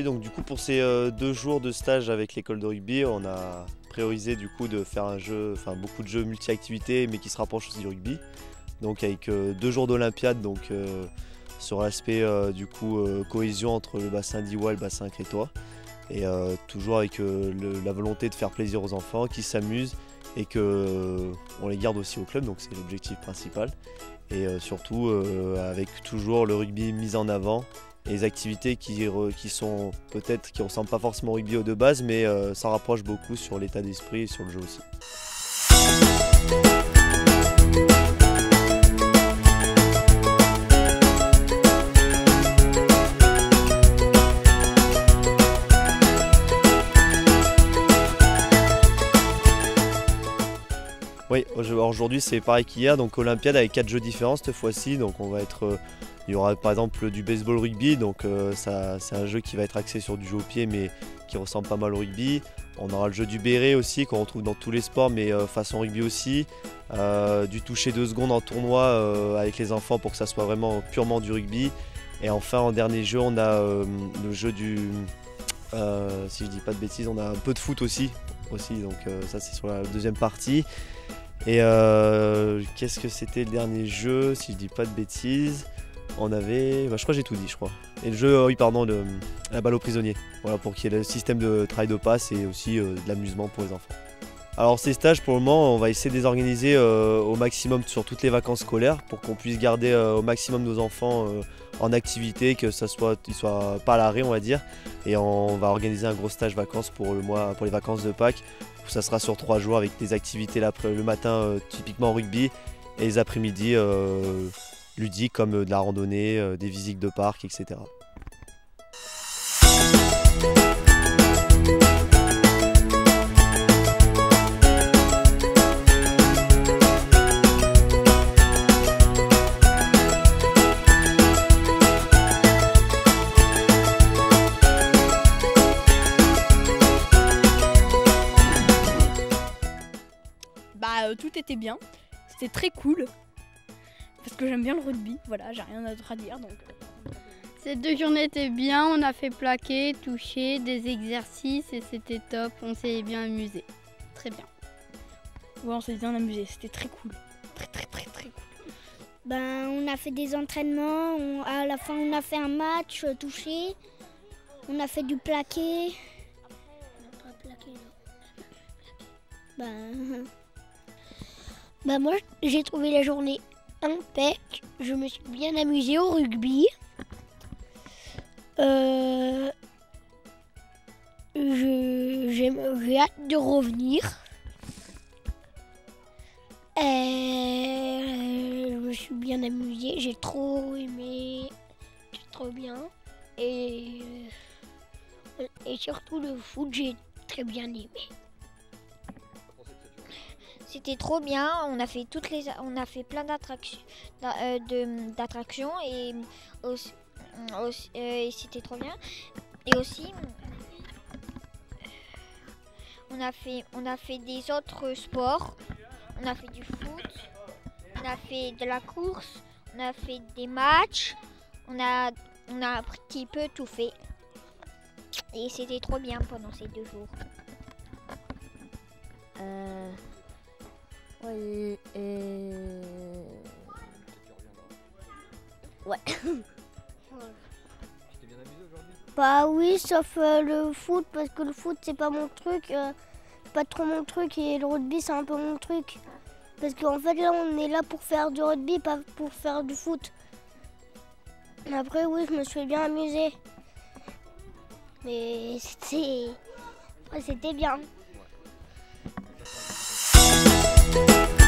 Donc du coup pour ces 2 jours de stage avec l'école de rugby, on a priorisé du coup de faire un jeu, enfin beaucoup de jeux multi-activités mais qui se rapprochent aussi du rugby. Donc avec 2 jours d'Olympiade, donc sur l'aspect du coup cohésion entre le bassin d'Iwa et le bassin crétois. Et toujours avec la volonté de faire plaisir aux enfants qui s'amusent et qu'on les garde aussi au club, donc c'est l'objectif principal. Et surtout avec toujours le rugby mis en avant et les activités qui sont peut-être qui ne ressemblent pas forcément au rugby de base, mais ça rapproche beaucoup sur l'état d'esprit et sur le jeu aussi. Oui, aujourd'hui c'est pareil qu'hier, donc Olympiade avec 4 jeux différents cette fois-ci. Donc il y aura par exemple du baseball rugby, donc c'est un jeu qui va être axé sur du jeu au pied mais qui ressemble pas mal au rugby. On aura le jeu du béret aussi qu'on retrouve dans tous les sports mais façon rugby aussi. Du toucher 2 secondes en tournoi avec les enfants pour que ça soit vraiment purement du rugby. Et enfin en dernier jeu on a le jeu du, si je dis pas de bêtises, on a un peu de foot aussi donc ça c'est sur la deuxième partie. Et qu'est-ce que c'était le dernier jeu, si je dis pas de bêtises? On avait, je crois que j'ai tout dit je crois. Et le jeu, oui pardon, la balle aux prisonniers. Voilà, pour qu'il y ait le système de travail de passe et aussi de l'amusement pour les enfants. Alors ces stages pour le moment on va essayer de les organiser au maximum sur toutes les vacances scolaires pour qu'on puisse garder au maximum nos enfants en activité, que ça soit, ils soient pas à l'arrêt on va dire. Et on va organiser un gros stage vacances pour les vacances de Pâques. Ça sera sur 3 jours avec des activités le matin typiquement rugby et les après-midi ludiques comme de la randonnée, des visites de parc, etc. Tout était bien, c'était très cool, parce que j'aime bien le rugby, voilà, j'ai rien d'autre à dire. Donc. Ces 2 journées étaient bien, on a fait plaquer, toucher, des exercices et c'était top, on s'est bien amusé, très bien. Ouais, on s'est bien amusé, c'était très cool, très cool. On a fait des entraînements, à la fin on a fait un match touché, on a fait du plaqué. On n'a pas plaqué, non. Moi j'ai trouvé la journée impec, je me suis bien amusée au rugby. J'ai hâte de revenir. Je me suis bien amusée, j'ai trop aimé, c'est trop bien. Et surtout le foot, j'ai très bien aimé. C'était trop bien, on a fait plein d'attractions et c'était trop bien. Et aussi on a fait des autres sports, on a fait du foot, on a fait de la course, on a fait des matchs, on a un petit peu tout fait. Et c'était trop bien pendant ces 2 jours. Ouais. Ouais. Tu t'es bien amusé aujourd'hui? Bah oui, sauf le foot, parce que le foot c'est pas mon truc, pas trop mon truc, et le rugby c'est un peu mon truc. Parce qu'en fait là on est là pour faire du rugby, pas pour faire du foot. Après oui, je me suis bien amusée. Mais c'était bien. Ouais.